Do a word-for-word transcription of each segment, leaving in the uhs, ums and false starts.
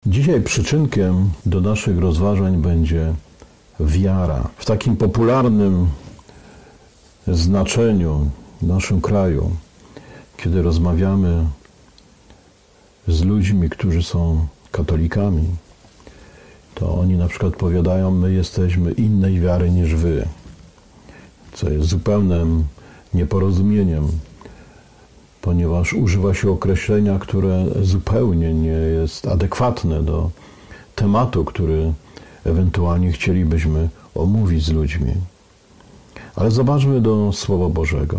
Dzisiaj przyczynkiem do naszych rozważań będzie wiara. W takim popularnym znaczeniu w naszym kraju, kiedy rozmawiamy z ludźmi, którzy są katolikami, to oni na przykład powiadają, my jesteśmy innej wiary niż wy, co jest zupełnym nieporozumieniem, ponieważ używa się określenia, które zupełnie nie jest adekwatne do tematu, który ewentualnie chcielibyśmy omówić z ludźmi. Ale zobaczmy do Słowa Bożego.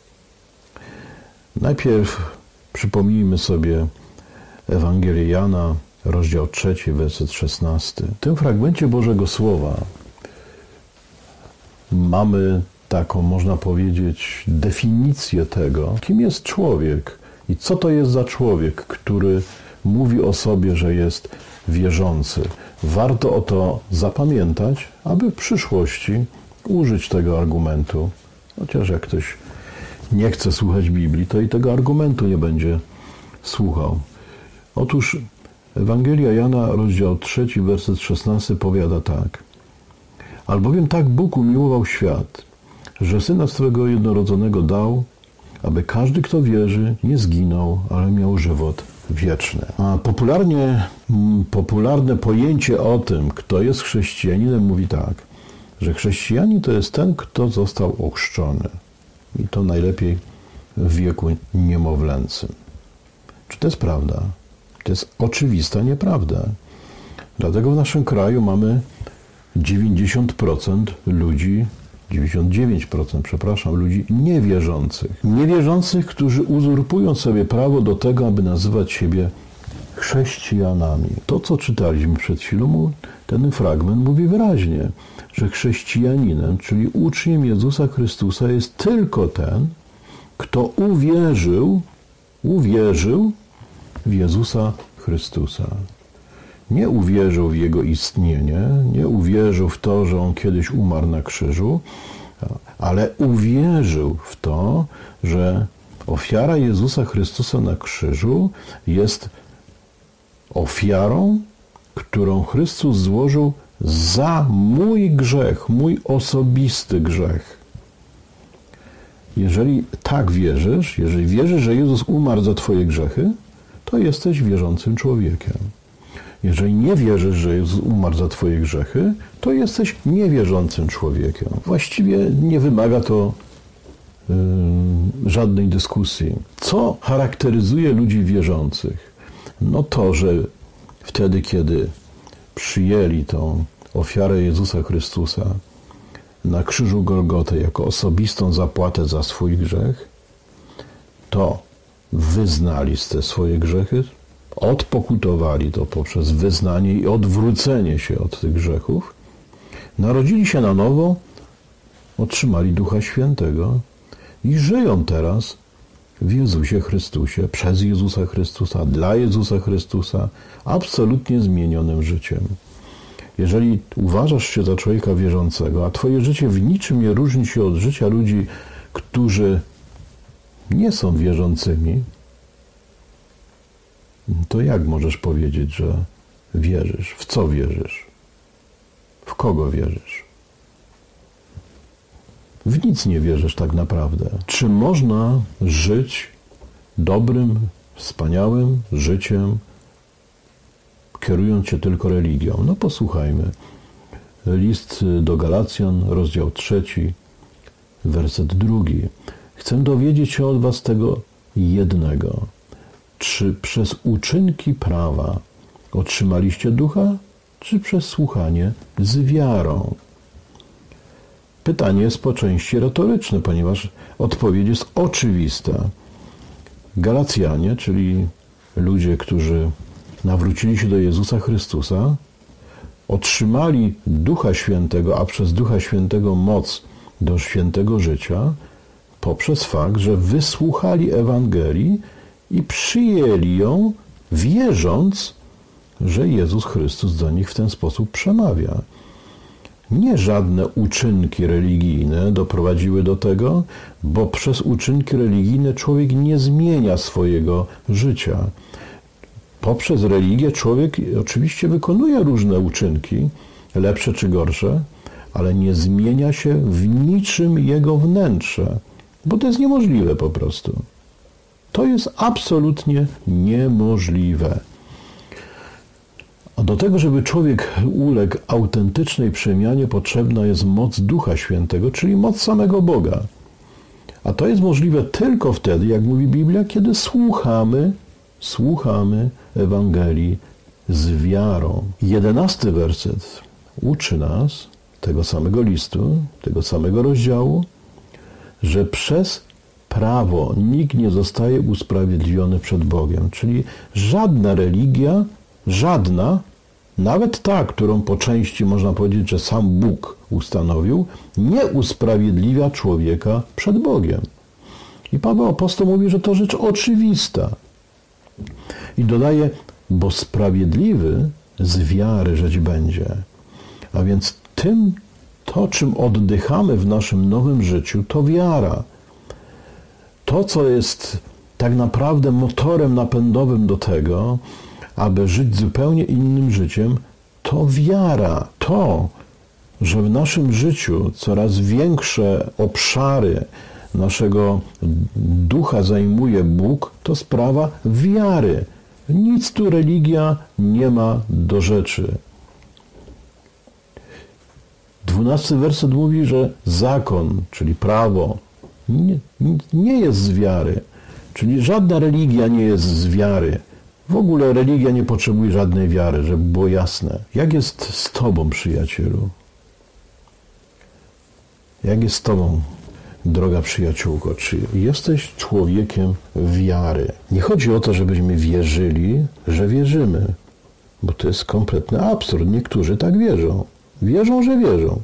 Najpierw przypomnijmy sobie Ewangelię Jana, rozdział trzeci, werset szesnasty. W tym fragmencie Bożego Słowa mamy taką, można powiedzieć, definicję tego, kim jest człowiek i co to jest za człowiek, który mówi o sobie, że jest wierzący. Warto o to zapamiętać, aby w przyszłości użyć tego argumentu. Chociaż jak ktoś nie chce słuchać Biblii, to i tego argumentu nie będzie słuchał. Otóż Ewangelia Jana, rozdział trzeci, werset szesnasty powiada tak. Albowiem tak Bóg umiłował świat, że Syna swego jednorodzonego dał, aby każdy, kto wierzy, nie zginął, ale miał żywot wieczny. A popularnie, popularne pojęcie o tym, kto jest chrześcijaninem, mówi tak, że chrześcijanin to jest ten, kto został ochrzczony. I to najlepiej w wieku niemowlęcym. Czy to jest prawda? To jest oczywista nieprawda. Dlatego w naszym kraju mamy dziewięćdziesiąt procent ludzi, dziewięćdziesiąt dziewięć procent, przepraszam, ludzi niewierzących. Niewierzących, którzy uzurpują sobie prawo do tego, aby nazywać siebie chrześcijanami. To, co czytaliśmy przed chwilą, ten fragment mówi wyraźnie, że chrześcijaninem, czyli uczniem Jezusa Chrystusa jest tylko ten, kto uwierzył, uwierzył w Jezusa Chrystusa. Nie uwierzył w Jego istnienie, nie uwierzył w to, że On kiedyś umarł na krzyżu, ale uwierzył w to, że ofiara Jezusa Chrystusa na krzyżu jest ofiarą, którą Chrystus złożył za mój grzech, mój osobisty grzech. Jeżeli tak wierzysz, jeżeli wierzysz, że Jezus umarł za twoje grzechy, to jesteś wierzącym człowiekiem. Jeżeli nie wierzysz, że Jezus umarł za twoje grzechy, to jesteś niewierzącym człowiekiem. Właściwie nie wymaga to yy, żadnej dyskusji. Co charakteryzuje ludzi wierzących? No to, że wtedy, kiedy przyjęli tą ofiarę Jezusa Chrystusa na krzyżu Golgoty jako osobistą zapłatę za swój grzech, to wyznali te swoje grzechy, odpokutowali to poprzez wyznanie i odwrócenie się od tych grzechów, narodzili się na nowo, otrzymali Ducha Świętego i żyją teraz w Jezusie Chrystusie, przez Jezusa Chrystusa, dla Jezusa Chrystusa, absolutnie zmienionym życiem. Jeżeli uważasz się za człowieka wierzącego, a twoje życie w niczym nie różni się od życia ludzi, którzy nie są wierzącymi, to jak możesz powiedzieć, że wierzysz? W co wierzysz? W kogo wierzysz? W nic nie wierzysz tak naprawdę. Czy można żyć dobrym, wspaniałym życiem, kierując się tylko religią? No posłuchajmy. List do Galacjan, rozdział trzeci, werset drugi. Chcę dowiedzieć się od was tego jednego. Czy przez uczynki prawa otrzymaliście ducha, czy przez słuchanie z wiarą? Pytanie jest po części retoryczne, ponieważ odpowiedź jest oczywista. Galacjanie, czyli ludzie, którzy nawrócili się do Jezusa Chrystusa, otrzymali Ducha Świętego, a przez Ducha Świętego moc do świętego życia, poprzez fakt, że wysłuchali Ewangelii i przyjęli ją, wierząc, że Jezus Chrystus do nich w ten sposób przemawia. Nie żadne uczynki religijne doprowadziły do tego, bo przez uczynki religijne człowiek nie zmienia swojego życia. Poprzez religię człowiek oczywiście wykonuje różne uczynki, lepsze czy gorsze, ale nie zmienia się w niczym jego wnętrze, bo to jest niemożliwe po prostu. To jest absolutnie niemożliwe. A do tego, żeby człowiek uległ autentycznej przemianie, potrzebna jest moc Ducha Świętego, czyli moc samego Boga. A to jest możliwe tylko wtedy, jak mówi Biblia, kiedy słuchamy, słuchamy Ewangelii z wiarą. Jedenasty werset uczy nas, tego samego listu, tego samego rozdziału, że przez prawo nikt nie zostaje usprawiedliwiony przed Bogiem. Czyli żadna religia, żadna, nawet ta, którą po części można powiedzieć, że sam Bóg ustanowił, nie usprawiedliwia człowieka przed Bogiem. I Paweł apostoł mówi, że to rzecz oczywista. I dodaje, bo sprawiedliwy z wiary żyć będzie. A więc tym, to czym oddychamy w naszym nowym życiu, to wiara. To, co jest tak naprawdę motorem napędowym do tego, aby żyć zupełnie innym życiem, to wiara. To, że w naszym życiu coraz większe obszary naszego ducha zajmuje Bóg, to sprawa wiary. Nic tu religia nie ma do rzeczy. Dwunasty werset mówi, że zakon, czyli prawo, nie, nie jest z wiary. Czyli żadna religia nie jest z wiary. W ogóle religia nie potrzebuje żadnej wiary, żeby było jasne. Jak jest z tobą, przyjacielu? Jak jest z tobą, droga przyjaciółko? Czy jesteś człowiekiem wiary? Nie chodzi o to, żebyśmy wierzyli, że wierzymy, bo to jest kompletny absurd. Niektórzy tak wierzą. Wierzą, że wierzą.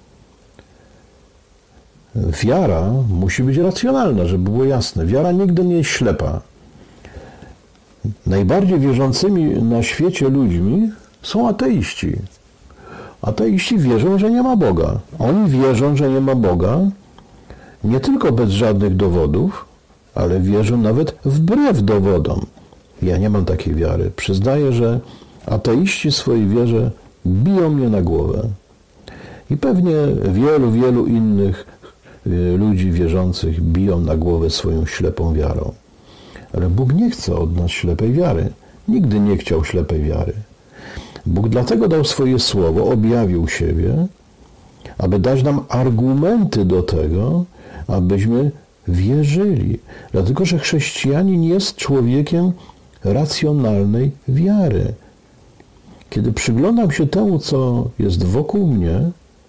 Wiara musi być racjonalna, żeby było jasne. Wiara nigdy nie jest ślepa. Najbardziej wierzącymi na świecie ludźmi są ateiści. Ateiści wierzą, że nie ma Boga. Oni wierzą, że nie ma Boga nie tylko bez żadnych dowodów, ale wierzą nawet wbrew dowodom. Ja nie mam takiej wiary. Przyznaję, że ateiści w swojej wierze biją mnie na głowę. I pewnie wielu, wielu innych ludzi wierzących biją na głowę swoją ślepą wiarą. Ale Bóg nie chce od nas ślepej wiary. Nigdy nie chciał ślepej wiary. Bóg dlatego dał swoje słowo, objawił siebie, aby dać nam argumenty do tego, abyśmy wierzyli. Dlatego, że chrześcijanin jest człowiekiem racjonalnej wiary. Kiedy przyglądam się temu, co jest wokół mnie,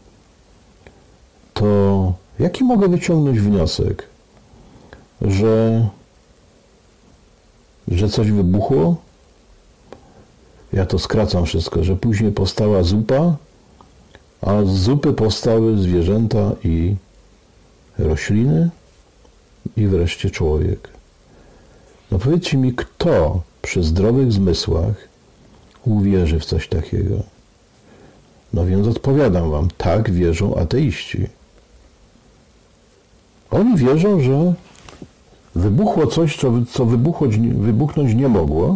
to jaki mogę wyciągnąć wniosek? Że, że coś wybuchło? Ja to skracam wszystko, że później powstała zupa, a z zupy powstały zwierzęta i rośliny i wreszcie człowiek. No powiedzcie mi, kto przy zdrowych zmysłach uwierzy w coś takiego? No więc odpowiadam wam, tak wierzą ateiści. Oni wierzą, że wybuchło coś, co, co wybuchać, wybuchnąć nie mogło,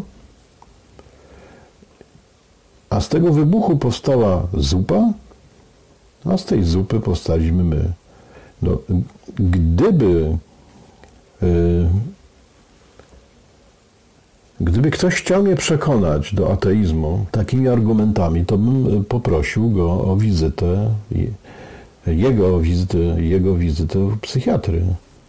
a z tego wybuchu powstała zupa, a z tej zupy powstaliśmy my. No, gdyby yy, gdyby ktoś chciał mnie przekonać do ateizmu takimi argumentami, to bym poprosił go o wizytę, jego wizytę, jego wizytę u psychiatry.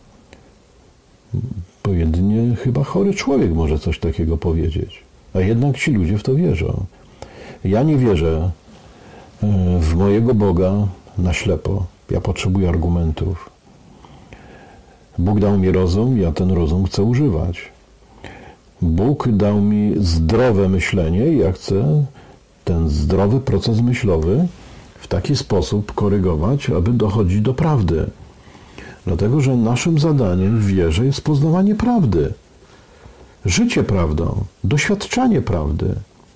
Bo jedynie chyba chory człowiek może coś takiego powiedzieć. A jednak ci ludzie w to wierzą. Ja nie wierzę w mojego Boga na ślepo. Ja potrzebuję argumentów. Bóg dał mi rozum, ja ten rozum chcę używać. Bóg dał mi zdrowe myślenie i ja chcę ten zdrowy proces myślowy w taki sposób korygować, aby dochodzić do prawdy. Dlatego, że naszym zadaniem w wierze jest poznawanie prawdy. Życie prawdą, doświadczanie prawdy.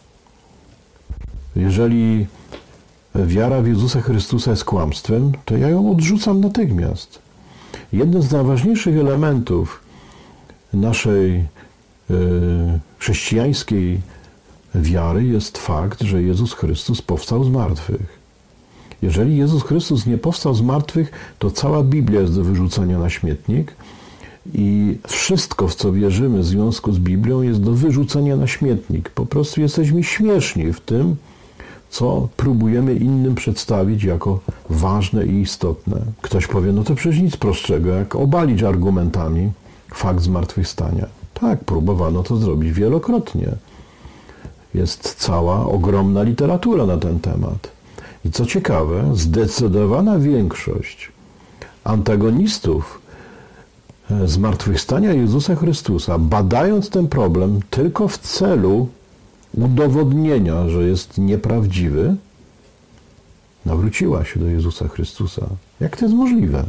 Jeżeli wiara w Jezusa Chrystusa jest kłamstwem, to ja ją odrzucam natychmiast. Jeden z najważniejszych elementów naszej chrześcijańskiej wiary jest fakt, że Jezus Chrystus powstał z martwych. Jeżeli Jezus Chrystus nie powstał z martwych, to cała Biblia jest do wyrzucenia na śmietnik i wszystko, w co wierzymy w związku z Biblią, jest do wyrzucenia na śmietnik. Po prostu jesteśmy śmieszni w tym, co próbujemy innym przedstawić jako ważne i istotne. Ktoś powie, no to przecież nic prostszego, jak obalić argumentami fakt zmartwychwstania. Tak, próbowano to zrobić wielokrotnie. Jest cała, ogromna literatura na ten temat. I co ciekawe, zdecydowana większość antagonistów zmartwychwstania Jezusa Chrystusa, badając ten problem tylko w celu udowodnienia, że jest nieprawdziwy, nawróciła się do Jezusa Chrystusa. Jak to jest możliwe?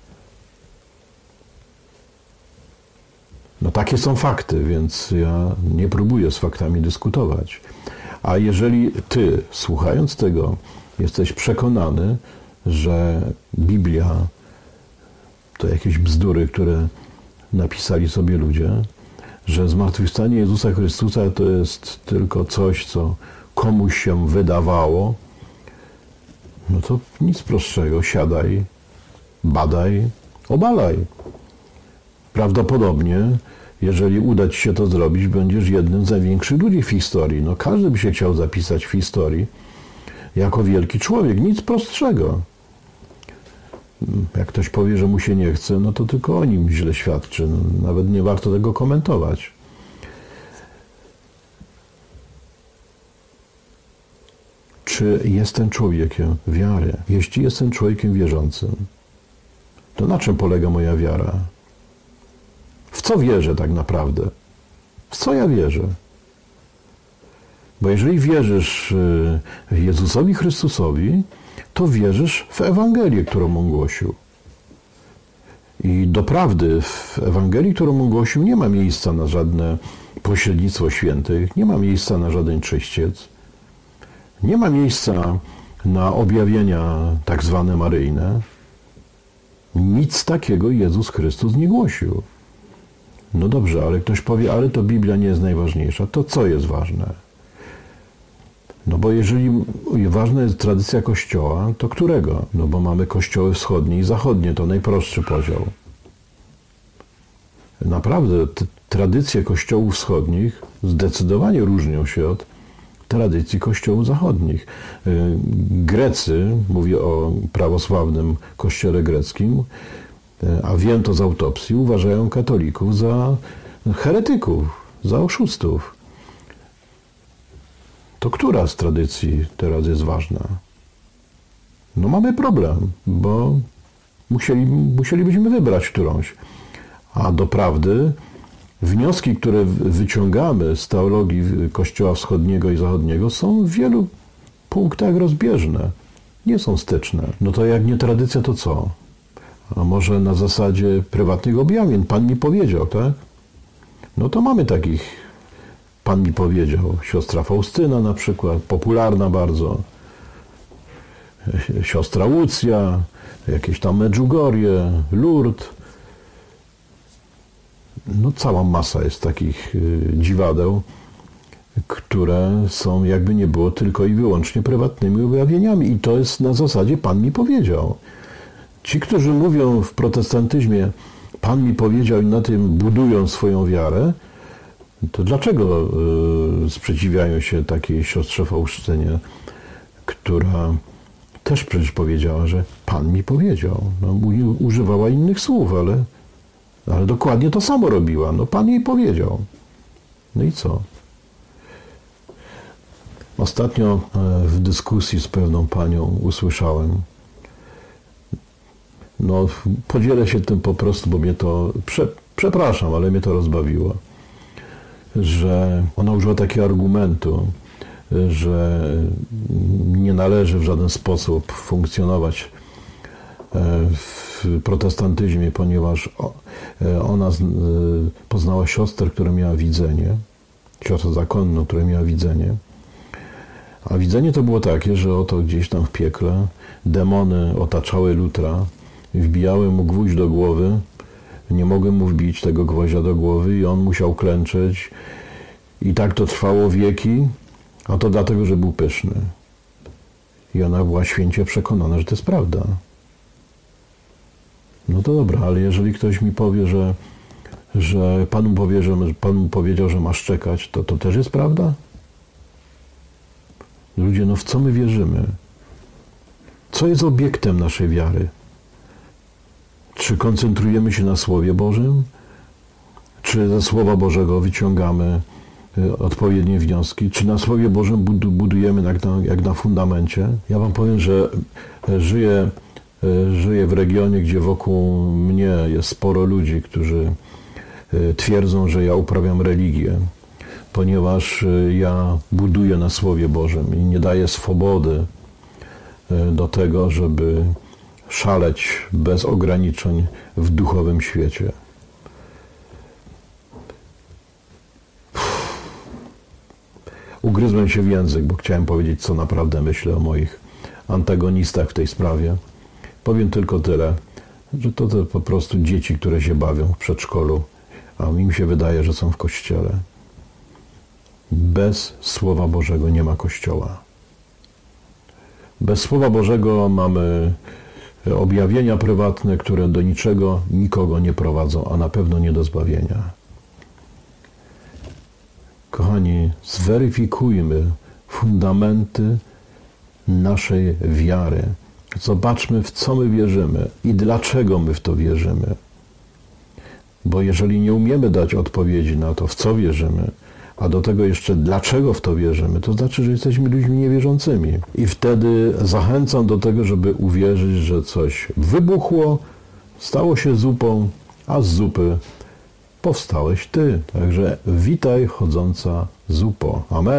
No takie są fakty, więc ja nie próbuję z faktami dyskutować. A jeżeli ty, słuchając tego, jesteś przekonany, że Biblia to jakieś bzdury, które napisali sobie ludzie, że zmartwychwstanie Jezusa Chrystusa to jest tylko coś, co komuś się wydawało, no to nic prostszego. Siadaj, badaj, obalaj. Prawdopodobnie, jeżeli uda ci się to zrobić, będziesz jednym z największych ludzi w historii. No każdy by się chciał zapisać w historii jako wielki człowiek. Nic prostszego. Jak ktoś powie, że mu się nie chce, no to tylko o nim źle świadczy. Nawet nie warto tego komentować. Czy jestem człowiekiem wiary? Jeśli jestem człowiekiem wierzącym, to na czym polega moja wiara? W co wierzę tak naprawdę? W co ja wierzę? Bo jeżeli wierzysz Jezusowi Chrystusowi, to wierzysz w Ewangelię, którą On głosił. I doprawdy w Ewangelii, którą On głosił, nie ma miejsca na żadne pośrednictwo świętych, nie ma miejsca na żaden czyściec, nie ma miejsca na objawienia tak zwane maryjne. Nic takiego Jezus Chrystus nie głosił. No dobrze, ale ktoś powie, ale to Biblia nie jest najważniejsza. To co jest ważne? No bo jeżeli ważna jest tradycja Kościoła, to którego? No bo mamy kościoły wschodnie i zachodnie, to najprostszy podział. Naprawdę tradycje kościołów wschodnich zdecydowanie różnią się od tradycji kościołów zachodnich. Grecy, mówię o prawosławnym kościele greckim, a wiem to z autopsji, uważają katolików za heretyków, za oszustów. To która z tradycji teraz jest ważna? No mamy problem, bo musieli, musielibyśmy wybrać którąś. A doprawdy wnioski, które wyciągamy z teologii Kościoła Wschodniego i Zachodniego, są w wielu punktach rozbieżne. Nie są styczne. No to jak nie tradycja, to co? A może na zasadzie prywatnych objawień? Pan mi powiedział, tak? No to mamy takich. Pan mi powiedział. Siostra Faustyna na przykład, popularna bardzo. Siostra Łucja, jakieś tam Medjugorje, Lourdes. No cała masa jest takich dziwadeł, które są jakby nie było tylko i wyłącznie prywatnymi objawieniami. I to jest na zasadzie Pan mi powiedział. Ci, którzy mówią w protestantyzmie Pan mi powiedział i na tym budują swoją wiarę, to dlaczego sprzeciwiają się takiej siostrze Faustynie, która też przecież powiedziała, że Pan mi powiedział. No, używała innych słów, ale, ale dokładnie to samo robiła. No Pan jej powiedział. No i co? Ostatnio w dyskusji z pewną panią usłyszałem, no podzielę się tym po prostu, bo mnie to, prze, przepraszam, ale mnie to rozbawiło, że ona użyła takiego argumentu, że nie należy w żaden sposób funkcjonować w protestantyzmie, ponieważ ona poznała siostrę, która miała widzenie, siostrę zakonną, która miała widzenie. A widzenie to było takie, że oto gdzieś tam w piekle demony otaczały Lutra, wbijały mu gwóźdź do głowy nie mogłem mu wbić tego gwoździa do głowy i on musiał klęczeć. I tak to trwało wieki, a to dlatego, że był pyszny. I ona była święcie przekonana, że to jest prawda. No to dobra, ale jeżeli ktoś mi powie, że, że Pan mu powie, że Pan mu powiedział, że masz czekać, to to też jest prawda? Ludzie, no w co my wierzymy? Co jest obiektem naszej wiary? Czy koncentrujemy się na Słowie Bożym? Czy ze Słowa Bożego wyciągamy odpowiednie wnioski? Czy na Słowie Bożym budujemy jak na, jak na fundamencie? Ja wam powiem, że żyję, żyję w regionie, gdzie wokół mnie jest sporo ludzi, którzy twierdzą, że ja uprawiam religię, ponieważ ja buduję na Słowie Bożym i nie daję swobody do tego, żeby szaleć bez ograniczeń w duchowym świecie. Ugryzłem się w język, bo chciałem powiedzieć, co naprawdę myślę o moich antagonistach w tej sprawie. Powiem tylko tyle, że to, to po prostu dzieci, które się bawią w przedszkolu, a im się wydaje, że są w kościele. Bez Słowa Bożego nie ma Kościoła. Bez Słowa Bożego mamy objawienia prywatne, które do niczego, nikogo nie prowadzą, a na pewno nie do zbawienia. Kochani, zweryfikujmy fundamenty naszej wiary. Zobaczmy, w co my wierzymy i dlaczego my w to wierzymy. Bo jeżeli nie umiemy dać odpowiedzi na to, w co wierzymy, a do tego jeszcze dlaczego w to wierzymy, to znaczy, że jesteśmy ludźmi niewierzącymi. I wtedy zachęcam do tego, żeby uwierzyć, że coś wybuchło, stało się zupą, a z zupy powstałeś ty. Także witaj, chodząca zupo. Amen.